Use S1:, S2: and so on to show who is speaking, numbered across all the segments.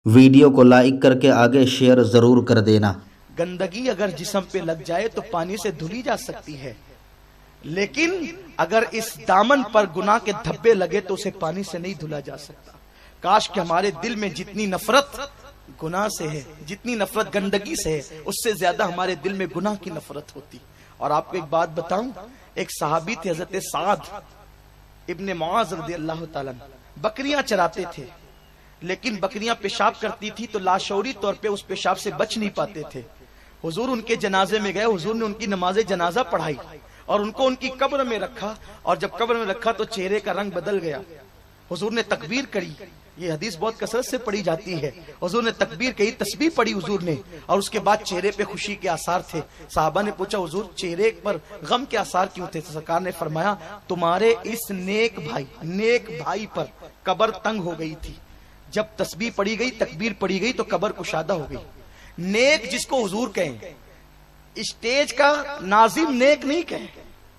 S1: Video کو like کر کے آگے شیئر ضرور کر دینا۔
S2: گندگی اگر جسم پہ لگ جائے تو پانی سے دھلی جا سکتی ہے، لیکن اگر اس دامن پر گناہ کے دھبے لگے تو اسے پانی سے نہیں دھلا جا سکتا۔ کاش کہ ہمارے دل میں جتنی نفرت گناہ سے ہے، جتنی نفرت گندگی سے ہے، اس سے زیادہ ہمارے دل میں گناہ کی نفرت ہوتی۔ اور آپ کو ایک بات بتاؤں، ایک صحابی تھے حضرت سعد ابن معاذ رضی اللہ تعالیٰ، بکریاں چراتے تھے، لیکن بکریاں پیشاب کرتی تھی تو لاشعوری طور پہ اس پیشاب سے بچ نہیں پاتے تھے۔ حضور ان کے جنازے میں گئے، حضور نے ان کی نماز جنازہ پڑھائی اور ان کو ان کی قبر میں رکھا، اور جب قبر میں رکھا تو چہرے کا رنگ بدل گیا۔ حضور نے تکبیر کری، یہ حدیث بہت کثرت سے پڑھی جاتی ہے، حضور نے تکبیر کہی، تسبیح پڑھی حضور نے، اور اس کے بعد چہرے پہ خوشی کے آثار تھے۔ صحابہ نے پوچھا حضور چہرے پر غم کے آثار کیوں تھے؟ سرکار نے فرمایا تمہارے اس نیک بھائی پر قبر تنگ ہو گئی تھی، جب تسبیح پڑھی گئی، تکبیر پڑھی گئی تو قبر کشادہ ہو گئی۔ نیک جس کو حضور کہیں، اسٹیج کا ناظم نیک نہیں کہیں۔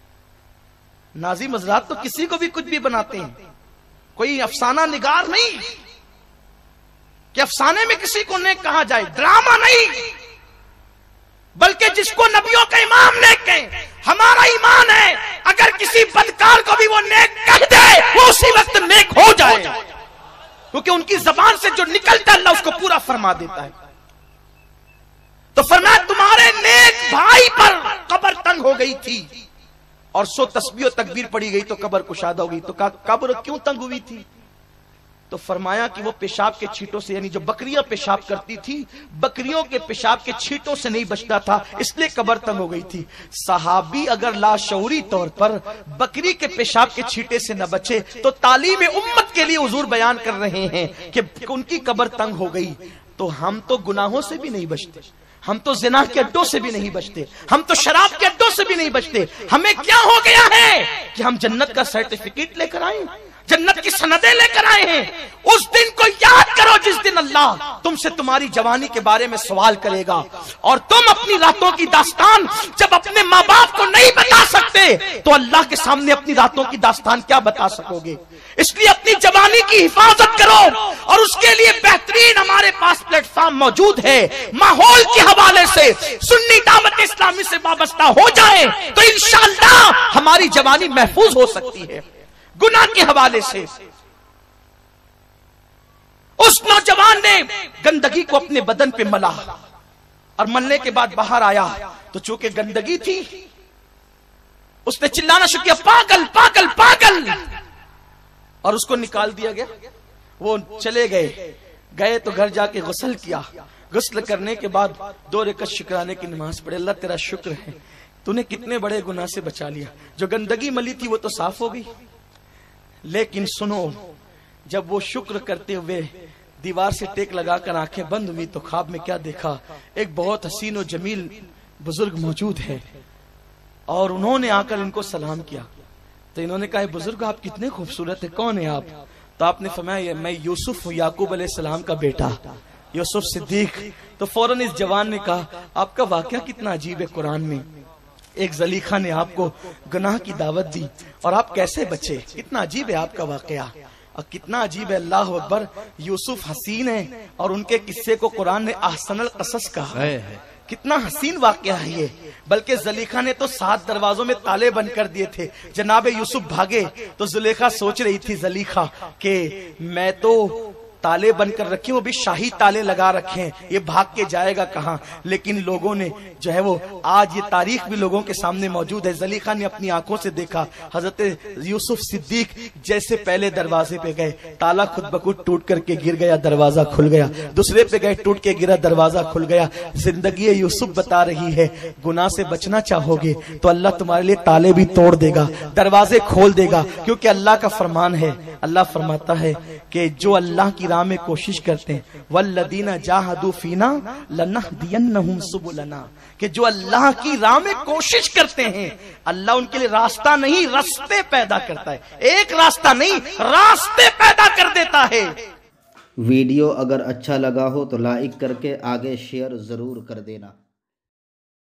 S2: ناظم حضرات تو کسی کو بھی کچھ بھی بناتے ہیں، کوئی افسانہ نگار نہیں کہ افسانے میں کسی کو نیک کہا جائے، ڈرامہ نہیں، بلکہ جس کو نبیوں کا امام نیک کہیں۔ ہمارا ایمان ہے اگر کسی بدکار کو بھی وہ نیک کہہ دے وہ اسی وقت نیک ہو جائے، کیونکہ ان کی زبان سے جو نکلتا اللہ اس کو پورا فرما دیتا ہے۔ تو فرمایا تمہارے نیک بھائی پر قبر تنگ ہو گئی تھی اور سو تسبیح و تکبیر پڑی گئی تو قبر کشادہ ہو گئی۔ تو کہا قبر کیوں تنگ ہوئی تھی؟ تو فرمایا کہ وہ پیشاب کے چھینٹوں سے، یعنی جو بکریاں پیشاب کرتی تھی، بکریوں کے پیشاب کے چھینٹوں سے نہیں بچتا تھا، اس لیے قبر تنگ ہو گئی تھی۔ صحابی اگر لاشعوری طور پر بکری کے پیشاب کے چھینٹے سے نہ بچے تو تعلیم امت کے لیے حضور بیان کر رہے ہیں کہ ان کی قبر تنگ ہو گئی۔ تو ہم تو گناہوں سے بھی نہیں بچتے، ہم تو زنا کے اڈوں سے بھی نہیں بچتے، ہم تو شراب کے اڈوں سے بھی نہیں بچتے۔ ہمیں کیا ہو گیا ہے کہ ہم جنت کا سرٹیفکیٹ لے کر آئے، جنت کی سندیں لے کر آئے ہیں۔ اس دن کو یاد کرو جس دن اللہ تم سے تمہاری جوانی کے بارے میں سوال کرے گا، اور تم اپنی راتوں کی داستان جب اپنے ماں باپ کو نہیں بتا سکتے تو اللہ کے سامنے اپنی راتوں کی داستان کیا بتا سکو گے؟ اس لیے اپنی جوانی کی حفاظت کرو، اور اس کے لیے بہترین ہمارے پاس پلیٹ فارم موجود ہے۔ ماحول کے حوالے سے سنی دعوت اسلامی سے وابستہ ہو جائیں تو انشاءاللہ ہماری جوانی محفوظ ہو سکتی ہے۔ گناہ کے حوالے سے اس نوجوان نے گندگی کو اپنے بدن پہ ملا، اور ملنے کے بعد باہر آیا تو چونکہ گندگی تھی اس نے چلانا شروع کیا، پاگل پاگل پاگل، اور اس کو نکال دیا گیا۔ وہ چلے گئے تو گھر جا کے غسل کیا، غسل کرنے کے بعد 2 رکعت شکرانے کی نماز پڑھے۔ اللہ تیرا شکر ہے تو نے کتنے بڑے گناہ سے بچا لیا، جو گندگی ملی تھی وہ تو صاف ہو گئی۔ لیکن سنو، جب وہ شکر کرتے ہوئے دیوار سے ٹیک لگا کر آنکھیں بند ہوئی تو خواب میں کیا دیکھا؟ ایک بہت حسین و جمیل بزرگ موجود ہے، اور انہوں نے آ کر ان کو سلام کیا۔ تو انہوں نے کہا بزرگ آپ کتنے خوبصورت ہیں، کون ہیں آپ؟ تو آپ نے فرمایا میں یوسف ہوں، یعقوب علیہ السلام کا بیٹا یوسف صدیق۔ تو فوراً اس جوان نے کہا آپ کا واقعہ کتنا عجیب ہے، قرآن میں ایک زلیخا نے آپ کو گناہ کی دعوت دی اور آپ کیسے بچے، کتنا عجیب ہے آپ کا واقعہ، اور کتنا عجیب ہے، اللہ اکبر۔ یوسف حسین ہے اور ان کے قصے کو قرآن نے احسن القصص کہا ہے، کتنا حسین واقعہ ہے یہ۔ بلکہ زلیخا نے تو 7 دروازوں میں تالے بند کر دیے تھے، جناب یوسف بھاگے تو زلیخا سوچ رہی تھی زلیخا کہ میں تو تالے بند کر رکھے، وہ بھی شاہی تالے لگا رکھے ہیں، یہ بھاگ کے جائے گا کہاں؟ لیکن لوگوں نے جو ہے وہ آج یہ تاریخ بھی لوگوں کے سامنے موجود ہے۔ زلیخا نے اپنی آنکھوں سے دیکھا حضرت یوسف صدیق جیسے پہلے دروازے پہ گئے، تالا خود بخود ٹوٹ کر کے گر گیا، دروازہ کھل گیا، دوسرے پہ گئے ٹوٹ کے گرا، دروازہ کھل گیا۔ زندگی یوسف بتا رہی ہے گناہ سے بچنا چاہو گے تو اللہ تمہارے لیے تالے بھی توڑ دے گا، دروازے کھول دے گا، کیونکہ اللہ کا فرمان ہے۔ اللہ فرماتا ہے کہ جو اللہ کی راہ میں کوشش کرتے ہیں والذین جاہدوا فینا لنہدینہم سبلنا، کہ جو اللہ کی راہ میں کوشش کرتے ہیں اللہ ان کے لیے راستہ نہیں راستے پیدا کرتا ہے، ایک راستہ نہیں راستے پیدا کر دیتا ہے۔
S1: ویڈیو اگر اچھا لگا ہو تو لائک کر کے آگے شیئر ضرور کر دینا۔